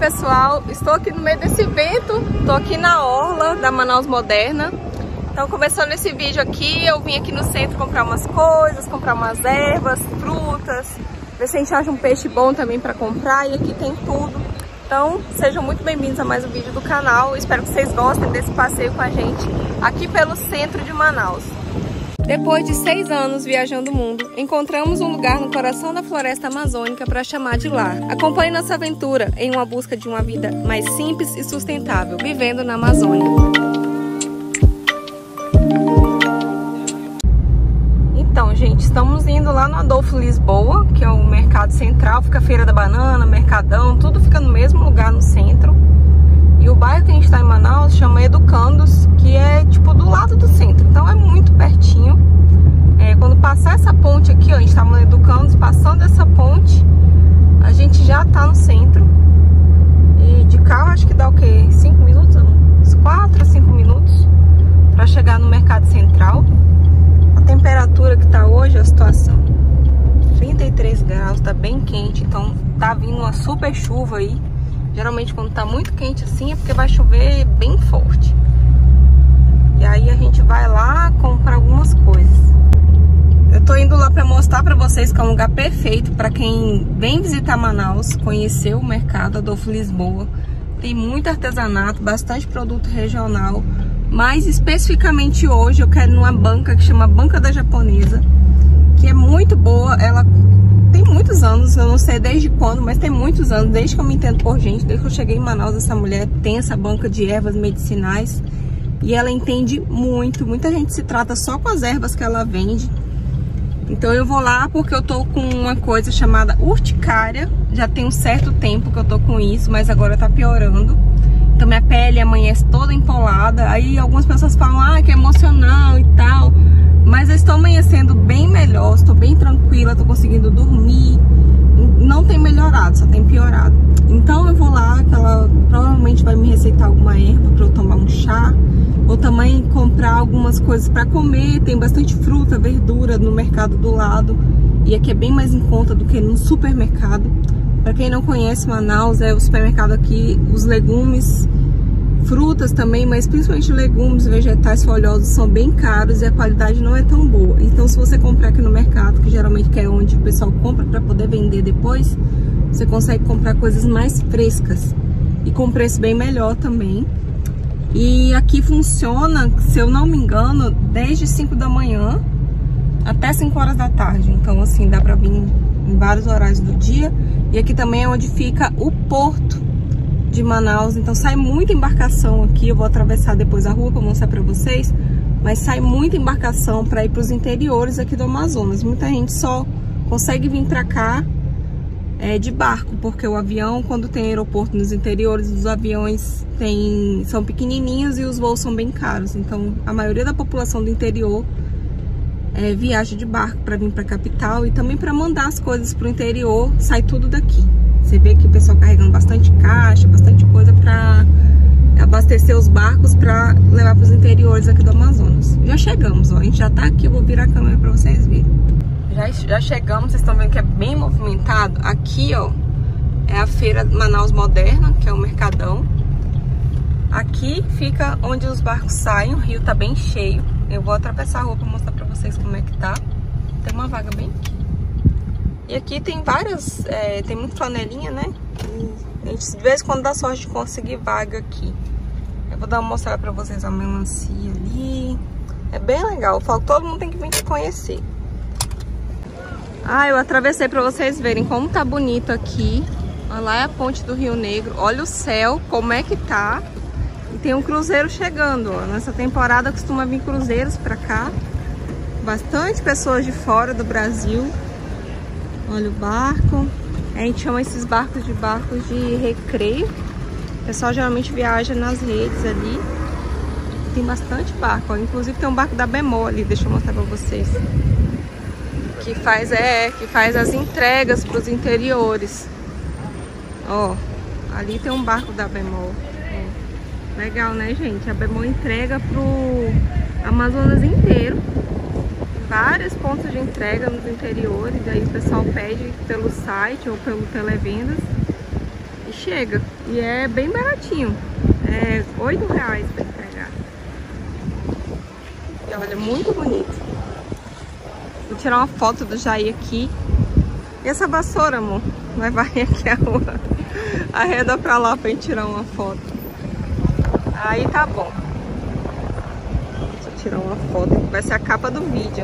pessoal, estou aqui no meio desse vento, estou aqui na orla da Manaus Moderna. Então, começando esse vídeo aqui, eu vim aqui no centro comprar umas coisas, comprar umas ervas, frutas, ver se a gente acha um peixe bom também para comprar, e aqui tem tudo. Então, sejam muito bem-vindos a mais um vídeo do canal. Espero que vocês gostem desse passeio com a gente aqui pelo centro de Manaus. Depois de 6 anos viajando o mundo, encontramos um lugar no coração da floresta amazônica para chamar de lar. Acompanhe nossa aventura em uma busca de uma vida mais simples e sustentável, vivendo na Amazônia. Então, gente, estamos indo lá no Adolfo Lisboa, que é o mercado central, fica a Feira da Banana, Mercadão, tudo fica no mesmo lugar no centro. E o bairro que a gente está em Manaus chama Educandos, que é tipo do lado do centro, então é muito pertinho. Quando passar essa ponte aqui, ó, a gente tá no Educandos, passando essa ponte, a gente já tá no centro. E de carro acho que dá o quê? 5 minutos? Uns 4 a 5 minutos para chegar no mercado central. A temperatura que tá hoje, a situação, 33 graus, tá bem quente, então tá vindo uma super chuva aí. Geralmente quando tá muito quente assim é porque vai chover bem forte. E aí a gente vai lá comprar algumas coisas. Eu tô indo lá pra mostrar pra vocês que é um lugar perfeito pra quem vem visitar Manaus, conhecer o mercado Adolfo Lisboa. Tem muito artesanato, bastante produto regional. Mas especificamente hoje eu quero ir numa banca que chama Banca da Japonesa, que é muito boa. Ela tem muitos anos, eu não sei desde quando, mas tem muitos anos, desde que eu me entendo por gente, desde que eu cheguei em Manaus, essa mulher tem essa banca de ervas medicinais e ela entende muito. Muita gente se trata só com as ervas que ela vende. Então eu vou lá porque eu tô com uma coisa chamada urticária, já tem um certo tempo que eu tô com isso, mas agora tá piorando. Então minha pele amanhece toda empolada, aí algumas pessoas falam que é emocional e tal. Mas eu estou amanhecendo bem melhor, estou bem tranquila, estou conseguindo dormir. Não tem melhorado, só tem piorado. Então eu vou lá, que ela provavelmente vai me receitar alguma erva para eu tomar um chá. Ou também comprar algumas coisas para comer. Tem bastante fruta, verdura no mercado do lado. E aqui é bem mais em conta do que no supermercado. Para quem não conhece Manaus, o supermercado aqui, os legumes, frutas também, mas principalmente legumes, vegetais folhosos são bem caros e a qualidade não é tão boa. Então se você comprar aqui no mercado, que geralmente é onde o pessoal compra para poder vender depois, você consegue comprar coisas mais frescas e com preço bem melhor também. E aqui funciona, se eu não me engano, desde 5 da manhã até 5 horas da tarde. Então assim, dá para vir em vários horários do dia. E aqui também é onde fica o porto de Manaus, então sai muita embarcação aqui. Eu vou atravessar depois a rua para mostrar para vocês, mas sai muita embarcação para ir para os interiores aqui do Amazonas. Muita gente só consegue vir para cá de barco, porque o avião, quando tem aeroporto nos interiores, os aviões são pequenininhos e os voos são bem caros. Então a maioria da população do interior viaja de barco para vir para a capital, e também para mandar as coisas para o interior, sai tudo daqui. Você vê que o pessoal carregando bastante caixa, bastante coisa para abastecer os barcos para levar para os interiores aqui do Amazonas. Já chegamos, ó, a gente já tá aqui, eu vou virar a câmera para vocês verem. Já chegamos, vocês estão vendo que é bem movimentado. Aqui, ó, é a Feira Manaus Moderna, que é o Mercadão. Aqui fica onde os barcos saem, o rio tá bem cheio. Eu vou atravessar a rua para mostrar para vocês como é que tá. Tem uma vaga bem aqui. E aqui tem várias, tem muito flanelinha, né? E a gente de vez em quando dá sorte de conseguir vaga aqui. Eu vou dar uma mostrada pra vocês a melancia ali. É bem legal, eu falo que todo mundo tem que vir conhecer. Eu atravessei pra vocês verem como tá bonito aqui. Olha lá, é a ponte do Rio Negro. Olha o céu, como é que tá. E tem um cruzeiro chegando, ó. Nessa temporada costuma vir cruzeiros pra cá. Bastante pessoas de fora do Brasil. Olha o barco. A gente chama esses barcos de recreio. O pessoal geralmente viaja nas redes ali. Tem bastante barco, ó. Inclusive tem um barco da Bemol ali, deixa eu mostrar pra vocês. Que faz as entregas para os interiores. Ó, ali tem um barco da Bemol. Legal, né, gente? A Bemol entrega pro Amazonas inteiro. Vários pontos de entrega nos interiores. Aí o pessoal pede pelo site ou pelo televendas. E chega. E é bem baratinho. É R$8 pra entregar. E olha, muito bonito. Vou tirar uma foto do Jair aqui. E essa vassoura, amor? Vai varrer aqui a rua. Arreda pra lá pra gente tirar uma foto. Aí tá bom. Deixa eu tirar uma foto. Vai ser a capa do vídeo.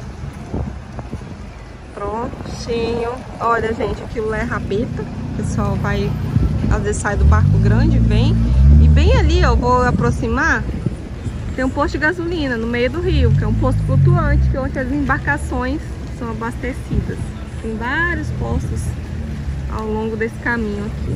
Prontinho. Olha, gente, aquilo é rabeta. O pessoal vai, às vezes sai do barco grande, vem. E bem ali, ó, eu vou aproximar. Tem um posto de gasolina no meio do rio, que é um posto flutuante, que é onde as embarcações são abastecidas. Tem vários postos ao longo desse caminho aqui.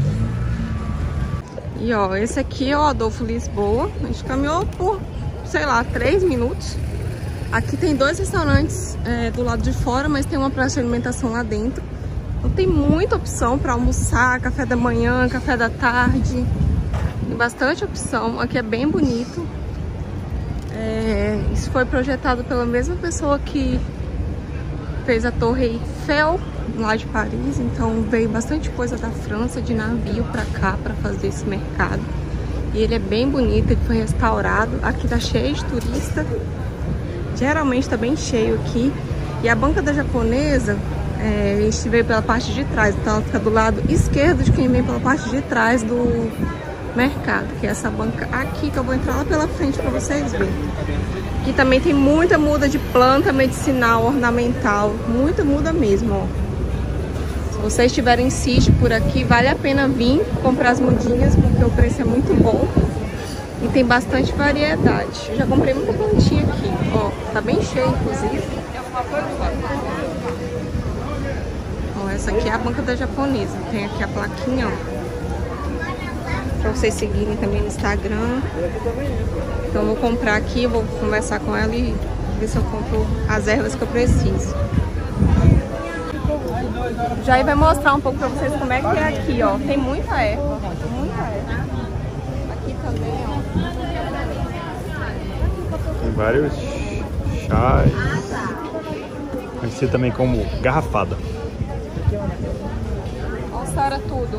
E ó, esse aqui é o Adolfo Lisboa. A gente caminhou por, sei lá, 3 minutos. Aqui tem 2 restaurantes do lado de fora, mas tem uma praça de alimentação lá dentro. Então tem muita opção para almoçar, café da manhã, café da tarde. Tem bastante opção. Aqui é bem bonito. Isso foi projetado pela mesma pessoa que fez a Torre Eiffel lá de Paris. Então veio bastante coisa da França de navio para cá para fazer esse mercado. E ele é bem bonito, ele foi restaurado. Aqui tá cheio de turista. Geralmente tá bem cheio aqui. E a banca da japonesa, a gente veio pela parte de trás. Então ela fica do lado esquerdo de quem vem pela parte de trás do mercado, que é essa banca aqui, que eu vou entrar lá pela frente para vocês verem. Aqui também tem muita muda de planta medicinal, ornamental, muita muda mesmo, ó. Se vocês tiverem sítio por aqui, vale a pena vir comprar as mudinhas, porque o preço é muito bom e tem bastante variedade. Eu já comprei muita plantinha aqui, ó, tá bem cheio inclusive. Ó, essa aqui é a banca da japonesa, tem aqui a plaquinha, ó, para vocês seguirem também no Instagram. Então eu vou comprar aqui, vou conversar com ela e ver se eu compro as ervas que eu preciso. Jair vai mostrar um pouco para vocês como é que é aqui, ó. Tem muita erva, muita erva. Aqui também, ó. Tem vários chás. Conhecido também como garrafada. Nossa, tudo.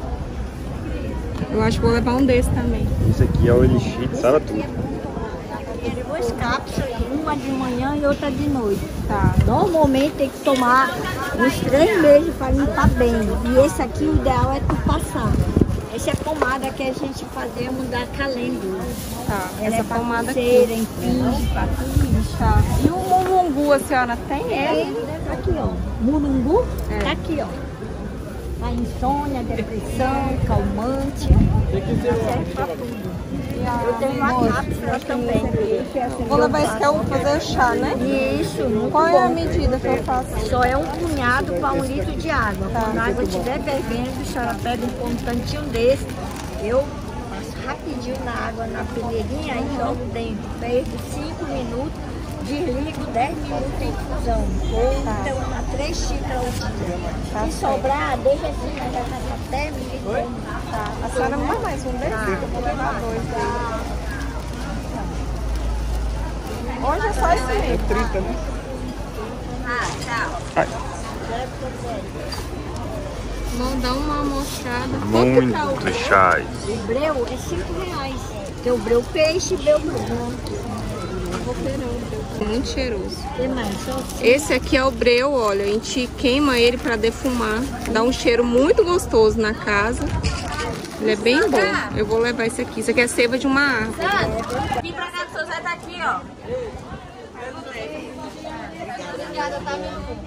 Eu acho que vou levar um desse também. Esse aqui é o Elixir de Saratuba. Tem 2 cápsulas, uma de manhã e outra de noite. Tá. Normalmente tem que tomar uns 3 meses para limpar bem. E esse aqui, o ideal é tu passar. Essa é a pomada que a gente fazemos da calêndula. Tá, ela essa é pra pomada coceira, aqui. empim, pra tudo isso. Tá. E o mulungu, a senhora tem ele? Aqui, ó. Mulungu, É. tá aqui, ó. A insônia, depressão, calmante. Serve pra tudo. Eu tenho uma cápsula também. Vou levar esse que é o fazer chá, né? Isso, muito Qual bom. é a medida que eu faço? Só é um punhado para 1 litro de água. Tá. Quando a água estiver fervendo, a senhora pega um tantinho desse. Eu passo rapidinho na água, na peneirinha, aí jogo dentro. Fervo 5 minutos, desligo 10 minutos em infusão. Ou então uma 3 xícaras ao dia. Se sobrar, deixa assim, já tá até milho. Tá. A senhora me dá mais um desse? Eu vou levar 2 dele. Hoje é só esse mesmo. 30, né? Tchau. Vamos dar uma mostrada. Quanto que tá o Muitos chás. O breu é 5 reais. Tem o breu peixe e breu branco. Muito cheiroso. Tem mais, só Esse aqui é o breu, olha, a gente queima ele para defumar, dá um cheiro muito gostoso na casa. Ele é bem bom. Eu vou levar esse aqui. Isso aqui é seiva de uma árvore. Vim pra cá, o seu Zé tá aqui, ó. Obrigada, tá, meu amor?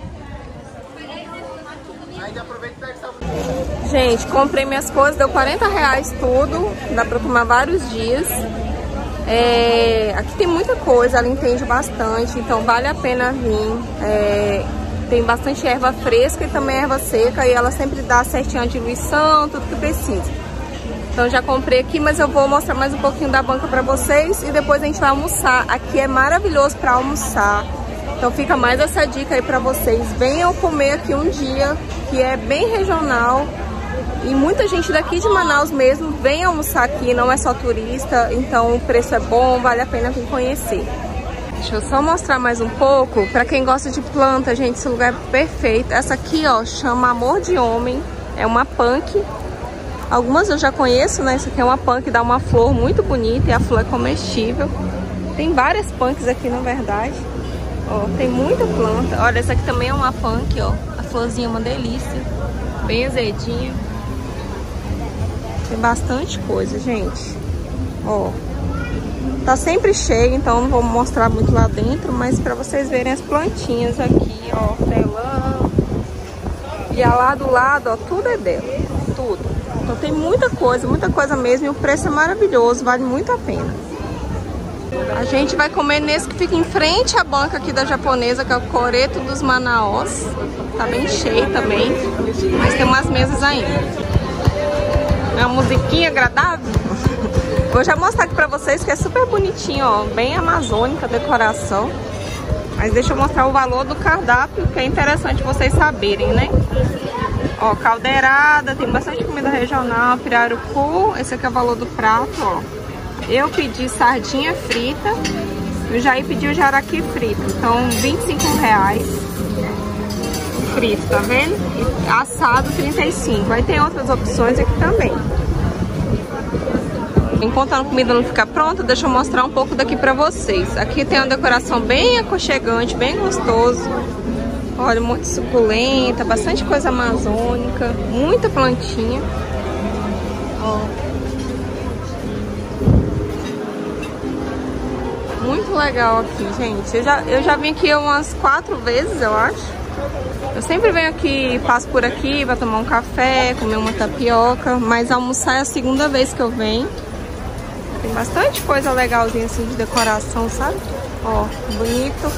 Gente, comprei minhas coisas, deu R$40 tudo. Dá pra tomar vários dias. Aqui tem muita coisa, ela entende bastante, então vale a pena vir. Tem bastante erva fresca e também erva seca, e ela sempre dá certinho a diluição, tudo que precisa. Então já comprei aqui, mas eu vou mostrar mais um pouquinho da banca pra vocês e depois a gente vai almoçar. Aqui é maravilhoso pra almoçar, então fica mais essa dica aí pra vocês. Venham comer aqui um dia, que é bem regional. E muita gente daqui de Manaus mesmo vem almoçar aqui, não é só turista, então o preço é bom, vale a pena vir conhecer. Deixa eu só mostrar mais um pouco, para quem gosta de planta, gente, esse lugar é perfeito. Essa aqui, ó, chama Amor de Homem, é uma punk. Algumas eu já conheço, né? Essa aqui é uma pan que dá uma flor muito bonita e a flor é comestível. Tem várias punks aqui, na verdade. Ó, tem muita planta. Olha, essa aqui também é uma punk, ó. A florzinha é uma delícia. Bem azedinha. Tem bastante coisa, gente. Ó. Tá sempre cheio, então não vou mostrar muito lá dentro, mas pra vocês verem as plantinhas aqui, ó. Hortelã. E lá do lado, ó, tudo é dela. Tudo. Então tem muita coisa mesmo. E o preço é maravilhoso, vale muito a pena. A gente vai comer nesse que fica em frente à banca aqui da japonesa, que é o Coreto dos Manaós. Tá bem cheio também, mas tem umas mesas ainda. É uma musiquinha agradável. Vou já mostrar aqui pra vocês que é super bonitinho, ó. Bem amazônica a decoração. Mas deixa eu mostrar o valor do cardápio, que é interessante vocês saberem, né? Ó, caldeirada, tem bastante comida regional, pirarucu. Esse aqui é o valor do prato, ó. Eu pedi sardinha frita, o Jair pediu jaraqui frito, então R$25 frito, tá vendo? E assado R$35. Aí tem outras opções aqui também. Enquanto a comida não ficar pronta, deixa eu mostrar um pouco daqui pra vocês. Aqui tem uma decoração bem aconchegante, bem gostoso. Olha, muito suculenta, bastante coisa amazônica, muita plantinha. Ó. Muito legal aqui, gente. Eu já vim aqui umas 4 vezes, eu acho. Eu sempre venho aqui, passo por aqui pra tomar um café, comer uma tapioca. Mas almoçar é a segunda vez que eu venho. Tem bastante coisa legalzinha assim de decoração, sabe? Ó, bonito.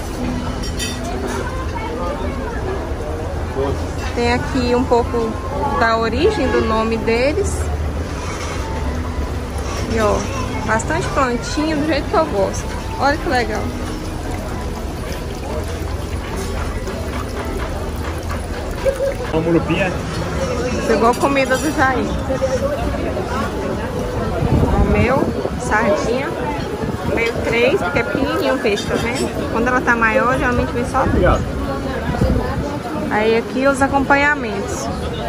Tem aqui um pouco da origem do nome deles. E ó, bastante plantinha do jeito que eu gosto. Olha que legal. Uma murupinha. Pegou a comida do Jair. O meu, sardinha. Veio 3, porque é pequenininho o peixe, tá vendo? Quando ela tá maior, geralmente vem só 3. Aí aqui os acompanhamentos.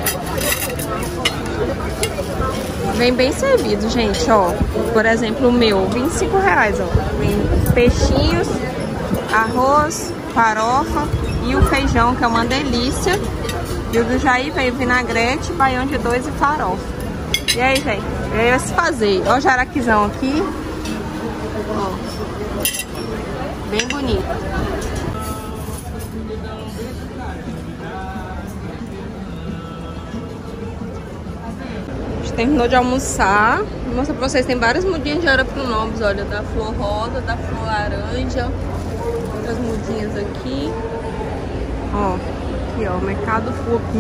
Vem bem servido, gente, ó. Por exemplo, o meu, R$25, ó. Vem peixinhos, arroz, farofa e o feijão, que é uma delícia. E o do Jair veio vinagrete, baião de 2 e farofa. E aí, gente, eu ia se fazer. Ó o jaraquizão aqui. Ó. Bem bonito. Terminou de almoçar. Vou mostrar pra vocês, tem várias mudinhas de araponobis, olha, da flor rosa, da flor laranja, outras mudinhas aqui. Ó, aqui ó, Mercado Público,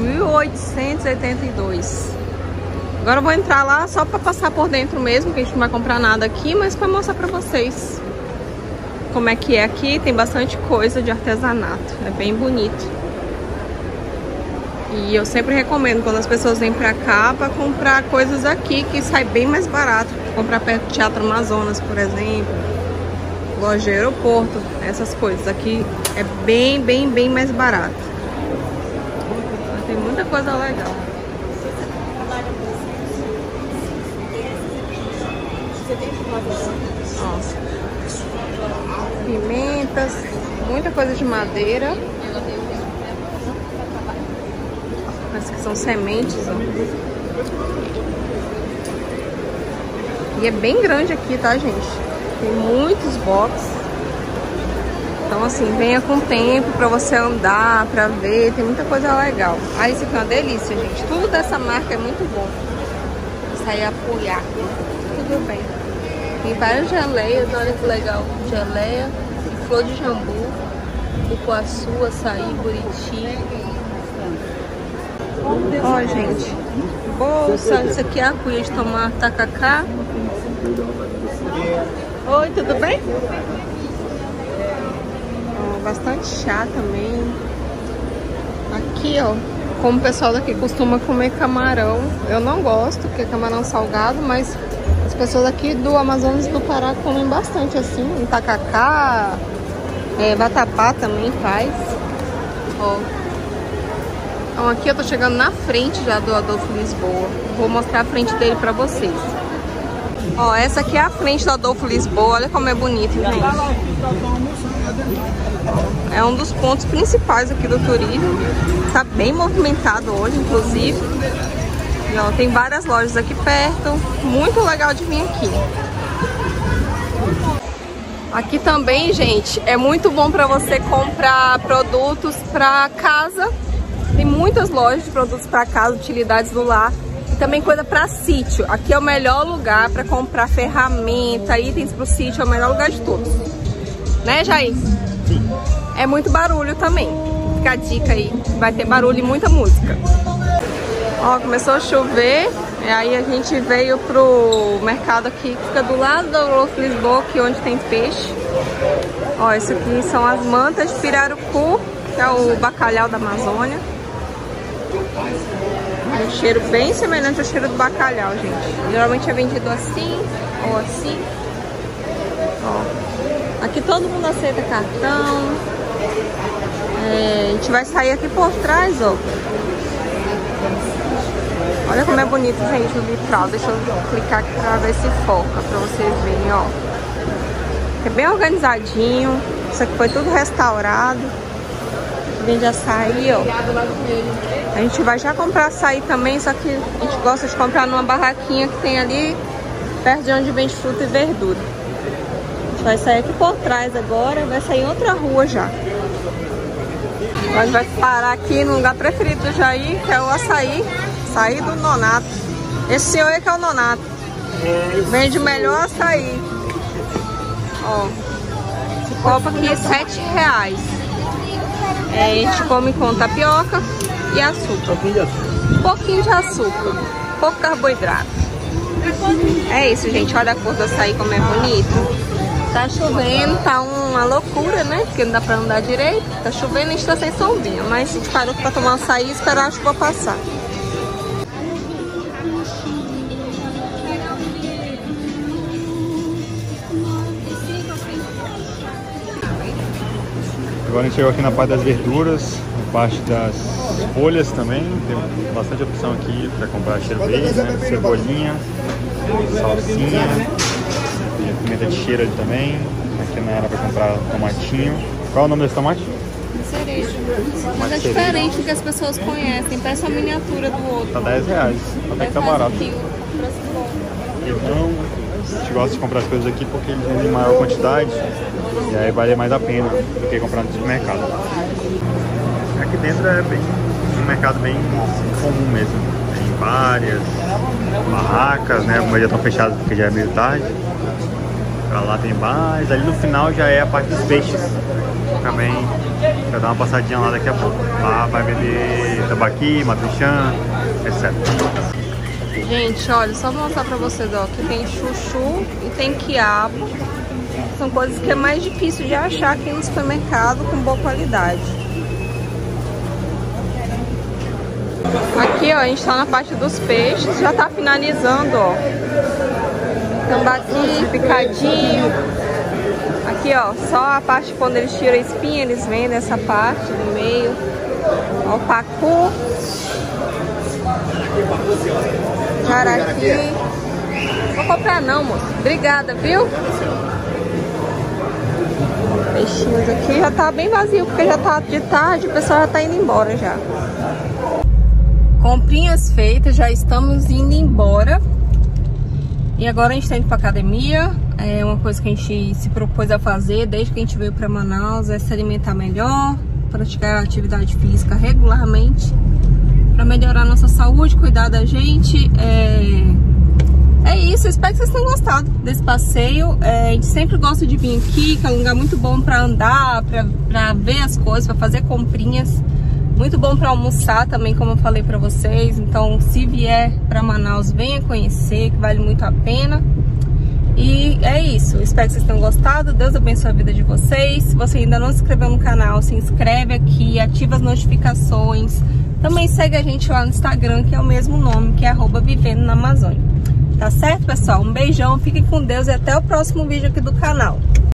1882. Agora eu vou entrar lá só pra passar por dentro mesmo, que a gente não vai comprar nada aqui, mas pra mostrar pra vocês como é que é aqui. Tem bastante coisa de artesanato, é bem bonito. E eu sempre recomendo quando as pessoas vêm pra cá pra comprar coisas aqui que sai bem mais barato. Comprar perto do Teatro Amazonas, por exemplo. Loja de aeroporto, essas coisas. Aqui é bem mais barato. Tem muita coisa legal. Ó, pimentas, muita coisa de madeira. Parece que são sementes, ó. E é bem grande aqui, tá, gente? Tem muitos boxes. Então, assim, venha com tempo pra você andar, pra ver. Tem muita coisa legal. Ah, isso aqui é uma delícia, gente. Tudo dessa marca é muito bom. Sair apoiar. Tudo bem. Tem várias geleias, olha que legal. Geleia, flor de jambu, cupuaçu, açaí, buriti. Ó, gente, bolsa, isso aqui é a cuia de tomar tacacá. Oi, tudo bem? Ó, bastante chá também. Aqui, ó, como o pessoal daqui costuma comer camarão. Eu não gosto, porque é camarão salgado, mas as pessoas aqui do Amazonas do Pará comem bastante assim. Um tacacá, vatapá também faz. Ó. Então aqui eu tô chegando na frente já do Adolfo Lisboa. Vou mostrar a frente dele pra vocês. Ó, essa aqui é a frente do Adolfo Lisboa. Olha como é bonito, gente. É um dos pontos principais aqui do turismo. Tá bem movimentado hoje, inclusive. E, ó, tem várias lojas aqui perto. Muito legal de vir aqui. Aqui também, gente, é muito bom pra você comprar produtos pra casa. Tem muitas lojas de produtos pra casa, utilidades do lar. E também coisa pra sítio. Aqui é o melhor lugar pra comprar ferramenta, itens pro sítio. É o melhor lugar de todos. Né, Jair? Sim. É muito barulho também. Fica a dica aí. Vai ter barulho e muita música. Ó, começou a chover. E aí a gente veio pro mercado aqui que fica do lado do Adolfo Lisboa, aqui onde tem peixe. Ó, isso aqui são as mantas de pirarucu, que é o bacalhau da Amazônia. Um cheiro bem semelhante ao cheiro do bacalhau, gente. Geralmente é vendido assim ou assim. Ó, aqui todo mundo aceita cartão. A gente vai sair aqui por trás, ó. Olha como é bonito, gente, o vitral. Deixa eu clicar aqui pra ver se foca, pra vocês verem, ó. É bem organizadinho. Isso aqui foi tudo restaurado. Vende açaí, ó. A gente vai já comprar açaí também, só que a gente gosta de comprar numa barraquinha que tem ali perto de onde vende fruta e verdura. A gente vai sair aqui por trás agora, vai sair em outra rua já. A gente vai parar aqui no lugar preferido do Jair, que é o açaí. Açaí do Nonato. Esse senhor aí que é o Nonato. Vende o melhor açaí. Ó, esse copo aqui é R$7. A gente come com tapioca e açúcar. Um pouquinho de açúcar. Pouco carboidrato. É isso, gente. Olha a cor do açaí como é bonito. Tá chovendo, tá uma loucura, né? Porque não dá pra andar direito. Tá chovendo e a gente tá sem sombrinha. Mas a gente parou pra tomar um açaí e esperar a chuva passar. Agora a gente chegou aqui na parte das verduras, na parte das folhas também. Tem bastante opção aqui para comprar cheiro verde, né? Cebolinha, salsinha, tem pimenta de cheiro ali também. Aqui na área para comprar tomatinho. Qual é o nome desse tomate? Cereja. Mas é diferente do que as pessoas conhecem. Parece uma miniatura do outro. Tá R$10. Até que tá barato. Então, a gente gosta de comprar as coisas aqui porque eles vendem em maior quantidade. E aí vale mais a pena do que comprar no supermercado. Aqui dentro é um mercado bem comum mesmo. Tem várias barracas, né? Algumas já estão fechadas porque já é meio tarde. Pra lá tem mais. Ali no final já é a parte dos peixes. Também vai dar uma passadinha lá daqui a pouco. Lá vai vender tambaqui, matruxã, etc. Gente, olha, só vou mostrar pra vocês, ó. Aqui tem chuchu e tem quiabo. São coisas que é mais difícil de achar aqui no supermercado com boa qualidade. Aqui, ó, a gente tá na parte dos peixes. Já tá finalizando, ó. Tambaqui, picadinho. Aqui, ó, só a parte quando eles tiram a espinha, eles vendem essa parte do meio. Ó, o pacu. Jaraqui. Vou comprar não, moço. Obrigada, viu? Peixinhos aqui já tá bem vazio, porque já tá de tarde, o pessoal já tá indo embora já. Comprinhas feitas, já estamos indo embora. E agora a gente tá indo pra academia. É uma coisa que a gente se propôs a fazer desde que a gente veio pra Manaus, é se alimentar melhor, praticar atividade física regularmente, pra melhorar a nossa saúde, cuidar da gente. É isso, espero que vocês tenham gostado desse passeio. A gente sempre gosta de vir aqui, que é um lugar muito bom pra andar, pra ver as coisas, pra fazer comprinhas. Muito bom pra almoçar também, como eu falei pra vocês. Então, se vier pra Manaus, venha conhecer, que vale muito a pena. E é isso, espero que vocês tenham gostado. Deus abençoe a vida de vocês. Se você ainda não se inscreveu no canal, se inscreve aqui, ativa as notificações. Também segue a gente lá no Instagram, que é o mesmo nome, que é @vivendo na Amazônia. Tá certo, pessoal? Um beijão, fiquem com Deus e até o próximo vídeo aqui do canal.